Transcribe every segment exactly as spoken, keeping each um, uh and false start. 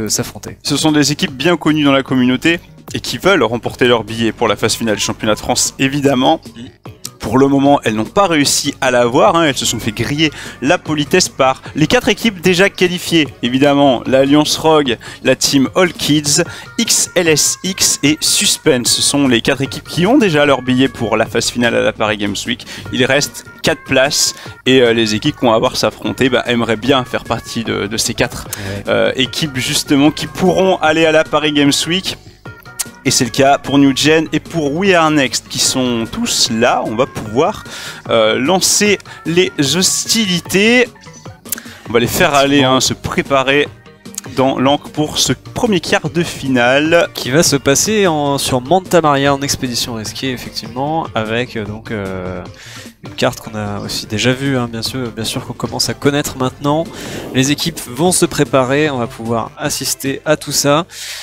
s'affronter. Ce sont des équipes bien connues dans la communauté et qui veulent remporter leur billet pour la phase finale du championnat de France, évidemment. Pour le moment, elles n'ont pas réussi à l'avoir, hein. Elles se sont fait griller la politesse par les quatre équipes déjà qualifiées. Évidemment, l'Alliance Rogue, la team All Kids, X L S X et Suspense. Ce sont les quatre équipes qui ont déjà leur billet pour la phase finale à la Paris Games Week. Il reste quatre places et euh, les équipes qui vont avoir s'affronter bah, aimeraient bien faire partie de, de ces quatre ouais. euh, équipes justement qui pourront aller à la Paris Games Week. Et c'est le cas pour New Gen et pour We Are Next qui sont tous là. On va pouvoir euh, lancer les hostilités. On va les faire aller, hein, se préparer dans l'encre pour ce premier quart de finale. Qui va se passer en, sur Manta Maria en expédition risquée, effectivement, avec euh, donc euh, une carte qu'on a aussi déjà vue, hein, bien sûr, bien sûr qu'on commence à connaître maintenant. Les équipes vont se préparer, on va pouvoir assister à tout ça.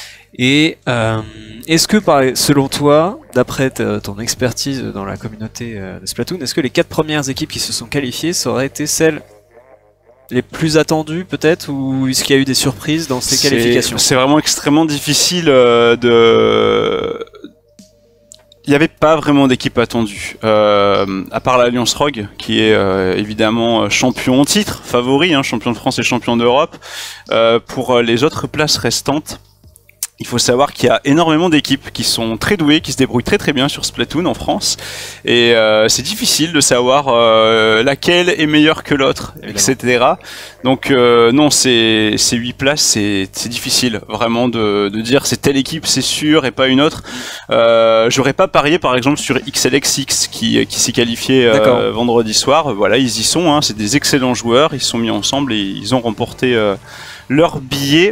Et euh, est-ce que, par, selon toi, d'après ton expertise dans la communauté de Splatoon, est-ce que les quatre premières équipes qui se sont qualifiées, ça aurait été celles les plus attendues peut-être, ou est-ce qu'il y a eu des surprises dans ces qualifications? C'est vraiment extrêmement difficile euh, de... Il n'y avait pas vraiment d'équipe attendue, euh, à part l'Alliance Rogue, qui est euh, évidemment champion en titre, favori, hein, champion de France et champion d'Europe. Euh, pour les autres places restantes, il faut savoir qu'il y a énormément d'équipes qui sont très douées, qui se débrouillent très très bien sur Splatoon en France. Et euh, c'est difficile de savoir euh, laquelle est meilleure que l'autre, et cetera. Donc euh, non, ces huit places, c'est difficile vraiment de, de dire c'est telle équipe, c'est sûr, et pas une autre. Euh, J'aurais pas parié par exemple sur X L X X qui, qui s'est qualifié euh, vendredi soir. Voilà, ils y sont, hein, c'est des excellents joueurs, ils se sont mis ensemble et ils ont remporté euh, leur billet.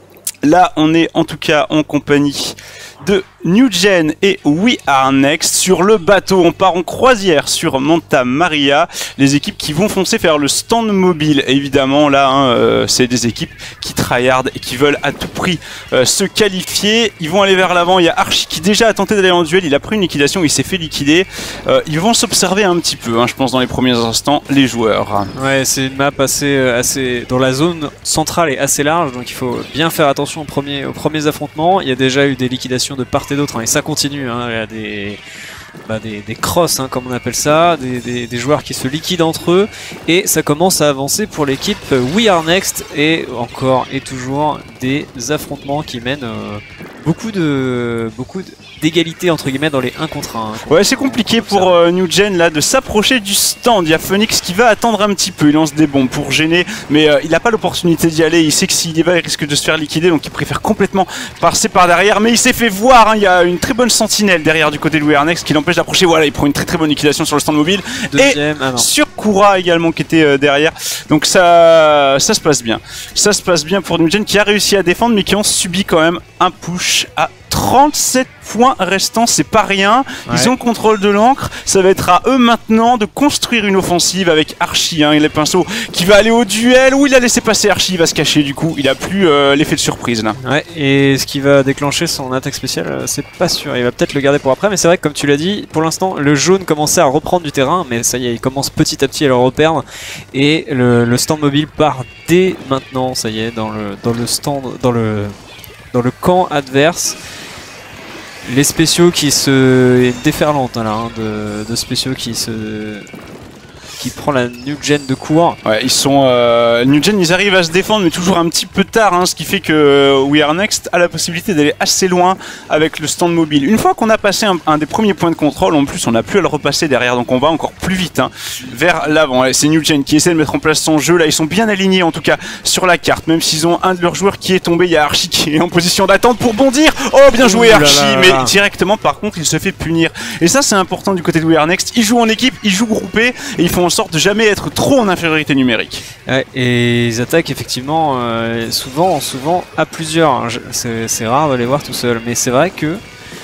Là, on est en tout cas en compagnie de New Gen et We Are Next. Sur le bateau, on part en croisière sur Manta Maria. Les équipes qui vont foncer faire le stand mobile. Et évidemment, là, hein, euh, c'est des équipes qui tryhardent et qui veulent à tout prix euh, se qualifier. Ils vont aller vers l'avant. Il y a Archie qui déjà a tenté d'aller en duel. Il a pris une liquidation, il s'est fait liquider. Euh, ils vont s'observer un petit peu, hein, je pense, dans les premiers instants, les joueurs. Ouais, c'est une map assez, assez... dont la zone centrale est assez large, donc il faut bien faire attention aux premiers, aux premiers affrontements. Il y a déjà eu des liquidations de part et d'autre, hein, et ça continue, hein. Il y a des, bah, des, des crosses, hein, comme on appelle ça, des, des, des joueurs qui se liquident entre eux, et ça commence à avancer pour l'équipe We Are Next, et encore et toujours des affrontements qui mènent euh, beaucoup de beaucoup d'égalité entre guillemets dans les un contre un. Hein, ouais, c'est compliqué pour euh, New Gen là de s'approcher du stand. Il y a Phoenix qui va attendre un petit peu, il lance des bombes pour gêner, mais euh, il n'a pas l'opportunité d'y aller. Il sait que s'il y va, il risque de se faire liquider, donc il préfère complètement passer par derrière. Mais il s'est fait voir, hein. Il y a une très bonne sentinelle derrière du côté de We Are Next qui l'empêche d'approcher. Voilà, il prend une très très bonne liquidation sur le stand mobile. Deuxième, et ah sur Kura également qui était euh, derrière. Donc ça, ça se passe bien. Ça se passe bien pour New Gen qui a réussi à défendre, mais qui ont subi quand même un push à trente-sept points restants, c'est pas rien. Ouais. Ils ont le contrôle de l'encre. Ça va être à eux maintenant de construire une offensive avec Archie, hein, et les pinceaux qui va aller au duel. Où il a laissé passer Archie, il va se cacher du coup. Il a plus euh, l'effet de surprise là. Ouais, et ce qui va déclencher son attaque spéciale, euh, c'est pas sûr. Il va peut-être le garder pour après, mais c'est vrai que comme tu l'as dit, pour l'instant, le jaune commençait à reprendre du terrain, mais ça y est, il commence petit à petit à le reperdre. Et le, le stand mobile part dès maintenant, ça y est, dans le, dans le stand, dans le, dans le camp adverse. Les spéciaux qui se... une déferlante là, hein, de, de spéciaux qui se... qui prend la New Gen de court. Ouais, ils sont euh, New Gen, ils arrivent à se défendre, mais toujours un petit peu tard, hein, ce qui fait que We Are Next a la possibilité d'aller assez loin avec le stand mobile. Une fois qu'on a passé un, un des premiers points de contrôle, en plus, on n'a plus à le repasser derrière, donc on va encore plus vite, hein, vers l'avant. C'est New Gen qui essaie de mettre en place son jeu. Là, ils sont bien alignés en tout cas sur la carte, même s'ils ont un de leurs joueurs qui est tombé. Il y a Archie qui est en position d'attente pour bondir. Oh, bien joué Archie, mais directement par contre, il se fait punir. Et ça, c'est important du côté de We Are Next. Ils jouent en équipe, ils jouent groupés, et ils font en sorte de jamais être trop en infériorité numérique. Ouais, et ils attaquent effectivement euh, souvent, souvent à plusieurs. C'est rare de les voir tout seul, mais c'est vrai que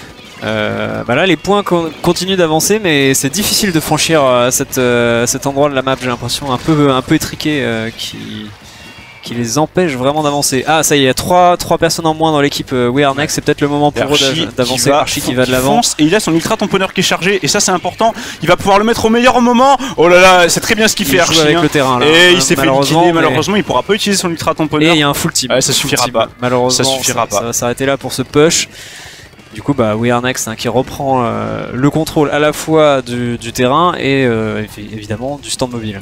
euh, bah là les points con continuent d'avancer, mais c'est difficile de franchir euh, cette, euh, cet endroit de la map. J'ai l'impression un peu, un peu étriqué euh, qui, qui les empêche vraiment d'avancer. Ah ça y est, il y a trois, trois personnes en moins dans l'équipe euh, We Are Next, c'est peut-être le moment pour eux d'avancer. Archie qui va de l'avant. Et il a son ultra tamponneur qui est chargé, et ça c'est important, il va pouvoir le mettre au meilleur moment. Oh là là, c'est très bien ce qu'il fait Archie. Avec hein. le terrain, là, et hein, il s'est fait liquider, malheureusement il pourra pas utiliser son ultra tamponneur. Et il y a un full team. Ouais, ça suffira pas. Malheureusement, ça suffira ça, pas. Ça va s'arrêter là pour ce push. Du coup, bah, We Are Next hein, qui reprend euh, le contrôle à la fois du, du terrain et euh, évidemment du stand mobile.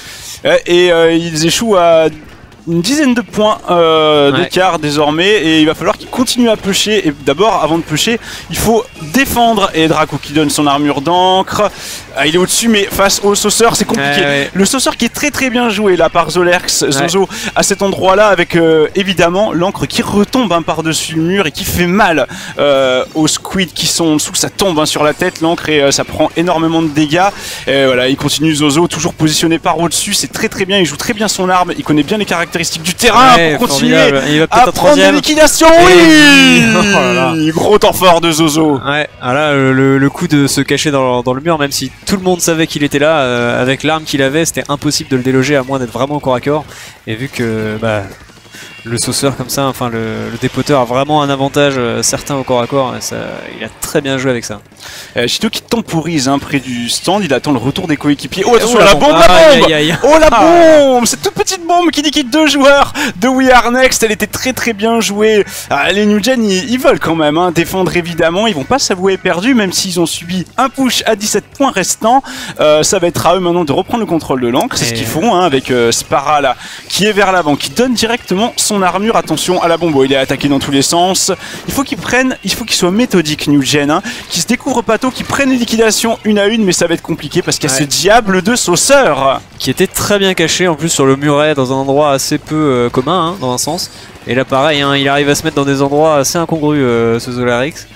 Et euh, ils échouent à une dizaine de points euh, ouais. d'écart désormais, et il va falloir qu'il continue à pusher. Et d'abord, avant de pusher, il faut défendre. Et Draco qui donne son armure d'encre. Ah, il est au-dessus, mais face au sauceur, c'est compliqué. Ouais, ouais. Le sauceur qui est très très bien joué là par Zolerx, Zozo, ouais. à cet endroit-là, avec euh, évidemment l'encre qui retombe hein, par-dessus le mur et qui fait mal euh, aux squids qui sont en dessous. Ça tombe hein, sur la tête, l'encre, et euh, ça prend énormément de dégâts. Et voilà, il continue Zozo, toujours positionné par au-dessus. C'est très très bien, il joue très bien son arme, il connaît bien les caractéristiques du terrain ouais, pour continuer il va à prendre des liquidations. Oui, oh là là. Gros temps fort de Zozo. Ouais, voilà, le, le coup de se cacher dans, dans le mur, même si tout le monde savait qu'il était là, euh, avec l'arme qu'il avait, c'était impossible de le déloger à moins d'être vraiment au corps à corps. Et vu que bah, le sauceur comme ça, enfin le, le dépoteur a vraiment un avantage euh, certain au corps à corps, ça, il a très bien joué avec ça. Euh, Chito qui temporise hein, près du stand, il attend le retour des coéquipiers. Oh attention, oh, la, la bombe, bombe ah, la bombe aïe, aïe, aïe. Oh la bombe, cette toute petite bombe qui liquide deux joueurs de We Are Next, elle était très très bien jouée. Ah, les New Gen, ils, ils veulent quand même hein, défendre évidemment, ils vont pas s'avouer perdus, même s'ils ont subi un push à dix-sept points restants. Euh, ça va être à eux maintenant de reprendre le contrôle de l'encre, c'est Et... ce qu'ils font hein, avec euh, Spara là, qui est vers l'avant, qui donne directement son armure. Attention à la bombe, il est attaqué dans tous les sens. Il faut qu'ils prennent, il faut qu'ils soient méthodiques New Gen, hein, qui se découvrent pas tôt, qui prennent les liquidations une à une, mais ça va être compliqué parce qu'il y a ouais. ce diable de sauceur qui était très bien caché en plus sur le muret dans un endroit assez peu euh, commun hein, dans un sens. Et là pareil, hein, il arrive à se mettre dans des endroits assez incongrus euh, ce Zolerx.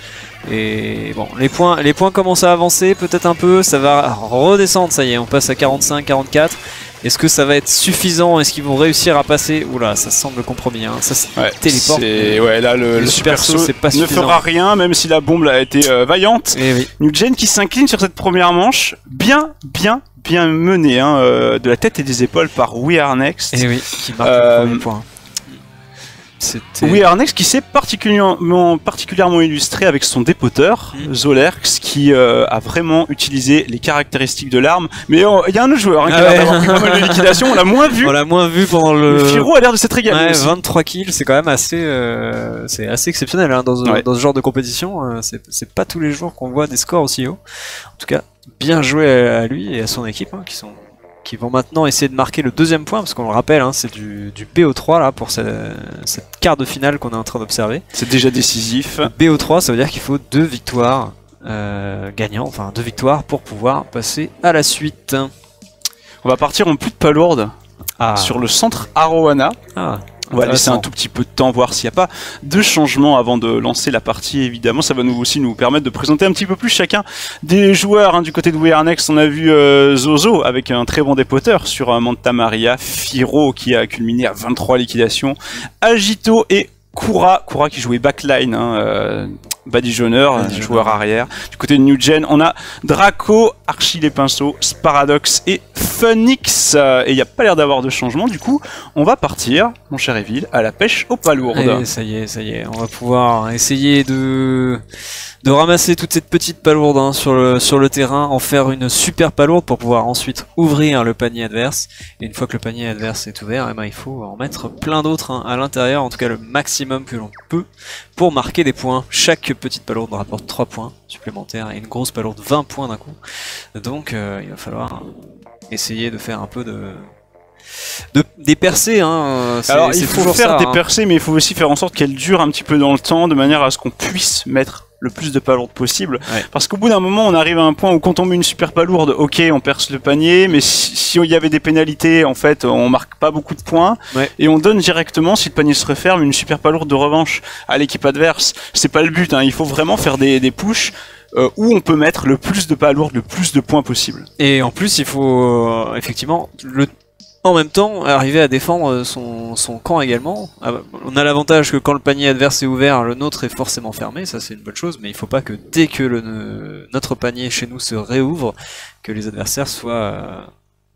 Et bon, les points, les points commencent à avancer peut-être un peu, ça va redescendre, ça y est, on passe à quarante-cinq quarante-quatre. Est-ce que ça va être suffisant? Est-ce qu'ils vont réussir à passer? Oula, ça semble compromis, hein. Ça se ouais, téléporte. Ouais, là le, le, le super saut ne fera rien, même si la bombe a été euh, vaillante. Et oui. New Gen qui s'incline sur cette première manche, bien, bien, bien menée, hein, euh, de la tête et des épaules par We Are Next. Et oui, qui marque euh, le premier point. We Are Next qui s'est particulièrement, particulièrement illustré avec son dépoteur, mmh. Zolerx, qui euh, a vraiment utilisé les caractéristiques de l'arme. Mais il oh, y a un autre joueur hein, qui ah a l'air ouais. d'avoir pris pas mal de liquidation, on l'a moins vu. On l'a moins vu pendant le... Le Firo a l'air de s'être régalé ouais, aussi. vingt-trois kills, c'est quand même assez, euh, c'est assez exceptionnel hein, dans, ouais. dans ce genre de compétition. Euh, c'est pas tous les jours qu'on voit des scores aussi hauts. En tout cas, bien joué à lui et à son équipe hein, qui sont... qui vont maintenant essayer de marquer le deuxième point, parce qu'on le rappelle, hein, c'est du, du B O trois là pour cette, cette quart de finale qu'on est en train d'observer. C'est déjà décisif. B O trois, ça veut dire qu'il faut deux victoires euh, gagnantes, enfin deux victoires pour pouvoir passer à la suite. On va partir en plus de palourde ah. sur le centre Arowana. Ah. On va laisser un tout petit peu de temps, voir s'il n'y a pas de changement avant de lancer la partie. Évidemment, ça va nous aussi nous permettre de présenter un petit peu plus chacun des joueurs. Hein. Du côté de We Are Next, on a vu euh, Zozo avec un très bon dépoteur sur euh, Manta Maria, Firo qui a culminé à vingt-trois liquidations, Agito et Kura, Kura qui jouait backline, hein, euh, badigeonneur, euh, joueur arrière. Du côté de New Gen, on a Draco, Archie les pinceaux, Sparadox et Phoenix. Euh, et il n'y a pas l'air d'avoir de changement. Du coup, on va partir, mon cher Evil, à la pêche aux palourdes. Et ça y est, ça y est, on va pouvoir essayer de... de ramasser toute cette petite palourde hein, sur, le, sur le terrain, en faire une super palourde pour pouvoir ensuite ouvrir le panier adverse. Et une fois que le panier adverse est ouvert, eh ben, il faut en mettre plein d'autres hein, à l'intérieur, en tout cas le maximum que l'on peut, pour marquer des points. Chaque petite palourde rapporte trois points supplémentaires et une grosse palourde vingt points d'un coup. Donc euh, il va falloir essayer de faire un peu de... De, des percées, hein. Alors il faut faire ça, des hein. percées, mais il faut aussi faire en sorte qu'elles durent un petit peu dans le temps, de manière à ce qu'on puisse mettre le plus de palourdes possible. Ouais. Parce qu'au bout d'un moment, on arrive à un point où quand on met une super palourde, ok, on perce le panier, mais si, si il y avait des pénalités, en fait, on marque pas beaucoup de points, ouais. et on donne directement, si le panier se referme, une super palourde de revanche à l'équipe adverse. C'est pas le but, hein. Il faut vraiment faire des, des pushs Euh, où on peut mettre le plus de palourdes, le plus de points possible. Et en plus, il faut euh, effectivement le en même temps arriver à défendre son, son camp également. On a l'avantage que quand le panier adverse est ouvert, le nôtre est forcément fermé, ça c'est une bonne chose, mais il faut pas que dès que le, notre panier chez nous se réouvre, que les adversaires soient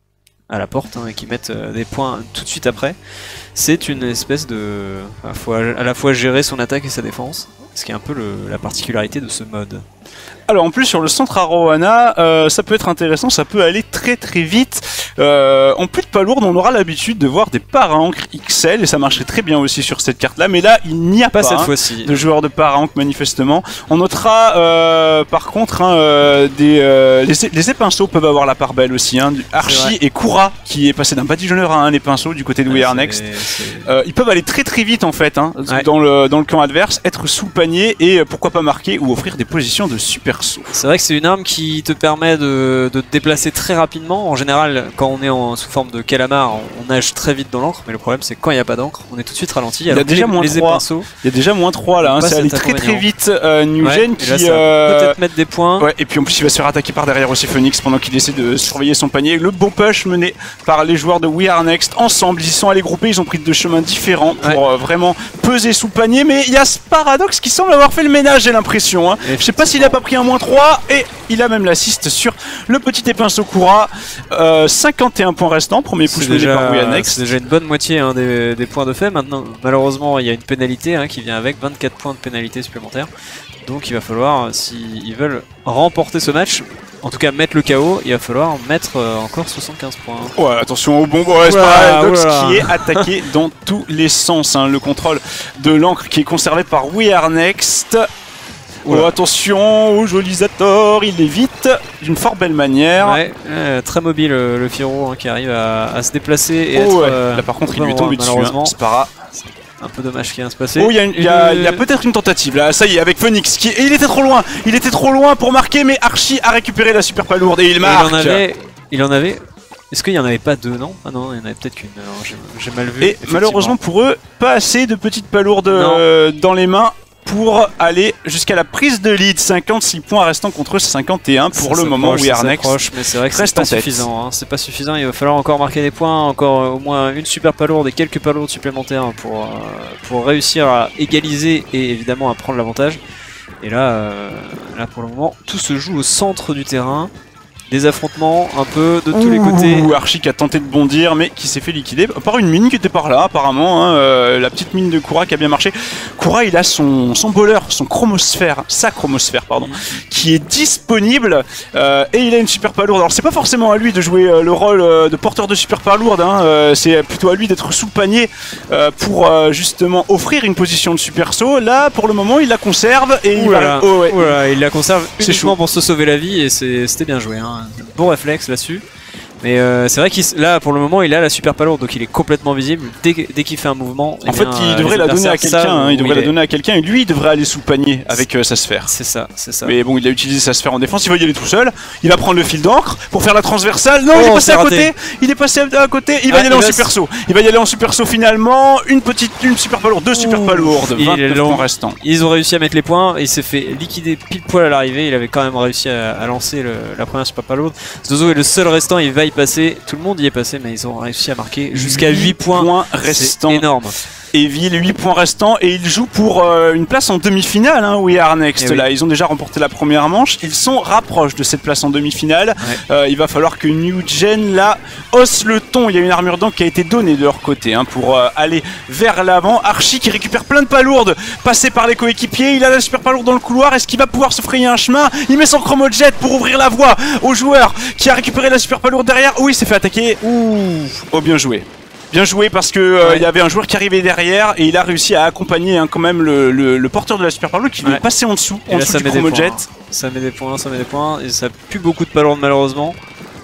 à la porte hein, et qui mettent euh, des points tout de suite après. C'est une espèce de... à la, fois, à la fois gérer son attaque et sa défense, ce qui est un peu le, la particularité de ce mode. Alors en plus sur le centre Arowana, euh, ça peut être intéressant, ça peut aller très très vite. Euh, en plus de pas lourde, on aura l'habitude de voir des para-ancres X L et ça marcherait très bien aussi sur cette carte là, mais là il n'y a pas, pas cette hein, fois-ci de joueurs de para-ancres manifestement. On notera euh, par contre hein, euh, des, euh, les, les épinceaux peuvent avoir la part belle aussi, hein, Archie et Kura qui est passé d'un badigeonneur à un épinceau du côté de We Are Next. Euh, ils peuvent aller très très vite en fait hein, ouais. dans, le, dans le camp adverse, être sous le panier et euh, pourquoi pas marquer ou offrir des positions de super saut. C'est vrai que c'est une arme qui te permet de, de te déplacer très rapidement. En général, quand on est en, sous forme de calamar, on, on nage très vite dans l'encre, mais le problème c'est que quand il n'y a pas d'encre, on est tout de suite ralenti. Il y a déjà les, moins les trois. Épinceaux, il y a déjà moins trois là, hein, ça allait très très vite. Euh, New ouais, Gen qui là, euh... peut-être mettre des points. Ouais, et puis en plus il va se faire attaquer par derrière aussi Phoenix pendant qu'il essaie de surveiller son panier. Le bon push mené par les joueurs de We Are Next ensemble, ils y sont allés groupés, ils ont pris deux chemins différents pour ouais. euh, vraiment peser sous le panier, mais il y a ce paradoxe qui semble avoir fait le ménage, j'ai l'impression. Hein. Je sais pas s'il a pas pris un moins trois et il a même l'assist sur le petit épinceau Kura. Euh, cinquante et un points restants, premier push mené par We Are Next. C'est déjà une bonne moitié hein, des, des points de fait. Maintenant, malheureusement, il y a une pénalité hein, qui vient avec vingt-quatre points de pénalité supplémentaire. Donc il va falloir, s'ils veulent remporter ce match, en tout cas mettre le K O, il va falloir mettre euh, encore soixante-quinze points. Ouais, attention au bon ouais, c'est Paradox qui est attaqué dans tous les sens. Hein. Le contrôle de l'encre qui est conservé par We Are Next. Oh, attention au Jolisator, il évite d'une fort belle manière. Ouais, euh, très mobile le, le Firo hein, qui arrive à, à se déplacer et oh, être, ouais. euh, là par contre il lui est tombé dessus, hein, Spara. Un peu dommage qu'il vient de se passer. Oh, il y a, une, y a, y a peut-être une tentative là, ça y est, avec Phoenix. Qui... Et il était trop loin, il était trop loin pour marquer, mais Archie a récupéré la super palourde et il marque. Il en avait. Il en avait... Est-ce qu'il n'y en avait pas deux, non? Ah non, il y en avait peut-être qu'une, j'ai mal vu. Et malheureusement pour eux, pas assez de petites palourdes euh, dans les mains pour aller jusqu'à la prise de lead. Cinquante-six points restants contre cinquante et un pour ça le moment. We Are Next. Mais c'est vrai que c'est pas suffisant. Hein. C'est pas suffisant. Il va falloir encore marquer des points, encore euh, au moins une super palourde et quelques palourdes supplémentaires pour, euh, pour réussir à égaliser et évidemment à prendre l'avantage. Et là, euh, là pour le moment, tout se joue au centre du terrain. Des affrontements un peu de tous Ouh, les côtés. Archie qui a tenté de bondir mais qui s'est fait liquider par une mine qui était par là apparemment, hein, euh, la petite mine de Kura qui a bien marché. Kura il a son, son bowler, son chromosphère, sa chromosphère pardon, mmh. qui est disponible euh, et il a une super palourde. Alors c'est pas forcément à lui de jouer euh, le rôle euh, de porteur de super palourde, hein, euh, c'est plutôt à lui d'être sous le panier euh, pour euh, justement offrir une position de super saut. Là pour le moment il la conserve et il, va... oh, ouais. Oulala, il la conserve uniquement pour se sauver la vie et c'était bien joué. Hein. Bon réflexe là-dessus. Mais euh, c'est vrai qu'il là pour le moment il a la super palourde donc il est complètement visible dès, dès qu'il fait un mouvement. En fait il devrait la donner à quelqu'un, hein, il devrait la donner à quelqu'un et lui il devrait aller sous le panier avec euh, sa sphère. C'est ça, c'est ça. Mais bon il a utilisé sa sphère en défense, il va y aller tout seul, il va prendre le fil d'encre pour faire la transversale. Non oh, il est passé à raté. côté, il est passé à côté, il va ah, y aller en super saut. Il va y aller en super saut finalement, une petite, une super palourde, deux super palourdes, vingt-neuf points restants. Ils ont réussi à mettre les points, il s'est fait liquider pile poil à l'arrivée, il avait quand même réussi à, à lancer le, la première super palourde. Zozo est le seul restant, il va y passer, tout le monde y est passé mais ils ont réussi à marquer jusqu'à huit points, points restants. C'est énorme. Evil, huit points restants et ils jouent pour euh, une place en demi-finale. Hein, We Are Next. Oui. Là, ils ont déjà remporté la première manche. Ils sont rapprochés de cette place en demi-finale. Ouais. Euh, il va falloir que New Gen là hausse le ton. Il y a une armure d'encre qui a été donnée de leur côté hein, pour euh, aller vers l'avant. Archie qui récupère plein de palourdes, passé par les coéquipiers. Il a la super palourde dans le couloir. Est-ce qu'il va pouvoir se frayer un chemin? Il met son chromo jet pour ouvrir la voie au joueur qui a récupéré la super palourde derrière. Oui, il s'est fait attaquer. Ouh, oh, bien joué. Bien joué parce que euh, ouais. il y avait un joueur qui arrivait derrière et il a réussi à accompagner hein, quand même le, le, le porteur de la super palourde qui lui ouais. est passé en dessous, en là, dessous du chromo jet. Ça met des points, ça met des points et ça pue beaucoup de palourdes malheureusement.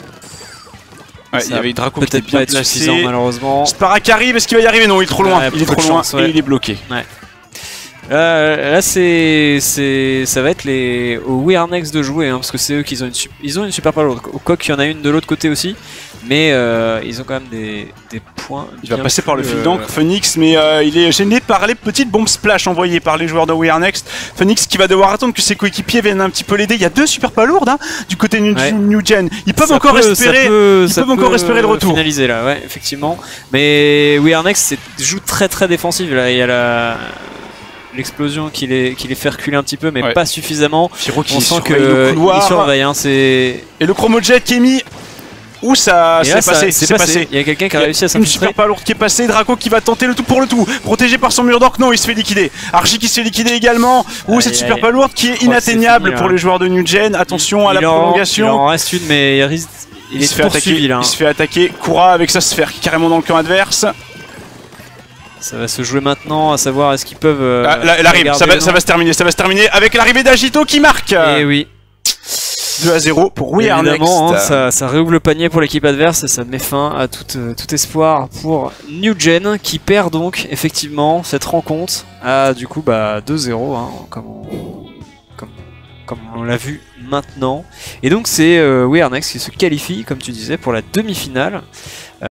Ouais, il y avait Draco qui était bien placé. Suffisant malheureusement. Spara qui arrive, est-ce qu'il va y arriver? Non, il est trop loin. Ouais, il est trop loin chance, ouais. et il est bloqué. Ouais. Là, là c'est, c'est, ça va être les aux We Are Next de jouer hein, parce que c'est eux qui ont une, ils ont une super palourde. Au coq, il y en a une de l'autre côté aussi, mais euh, ils ont quand même des, des points. Il va passer par le fil d'encre, Phoenix, mais euh, il est gêné par les petites bombes splash envoyées par les joueurs de We Are Next. Phoenix qui va devoir attendre que ses coéquipiers viennent un petit peu l'aider. Il y a deux super palourdes hein, du côté de New, ouais. New Gen. Ils peuvent ça encore peut, espérer, peut, ils peuvent peut encore espérer le retour. Finaliser là, ouais, effectivement. Mais We Are Next joue très très défensif là. Il y a la l'explosion qui les, qui les fait reculer un petit peu mais ouais. pas suffisamment. Firo qui on sent qu'il surveille hein, c'est... Et le chromo jet qui est mis Ouh, ça Et c'est là, ça- passé, c'est c'est passé. passé. Il y a quelqu'un qui a Il y a réussi à Une s'infiltrer. super pas lourde qui est passée, Draco qui va tenter le tout pour le tout, protégé par son mur d'orc, non il se fait liquider. Archie qui se fait liquider également. Ouh, Aïe, cette aïe. super pas lourde qui est Je crois que c'est inatteignable fini, pour là. les joueurs de New Gen. Attention à Il la en- prolongation. Il en reste une, mais il risque. Il, Il est se fait poursuivi attaquer, là. hein. il se fait attaquer. Koura avec sa sphère qui est carrément dans le camp adverse. Ça va se jouer maintenant, à savoir est-ce qu'ils peuvent. euh, Ah, là, elle arrive, garder ça va, ou ça non. va se terminer, ça va se terminer avec l'arrivée d'Agito qui marque. Et oui. deux à zéro pour We Are Next. Évidemment, hein, ça, ça réouvre le panier pour l'équipe adverse et ça met fin à tout, euh, tout espoir pour New Gen qui perd donc effectivement cette rencontre à du coup bah, deux zéro hein, comme on, comme, comme on l'a vu maintenant. Et donc c'est euh, We Are Next qui se qualifie comme tu disais pour la demi-finale.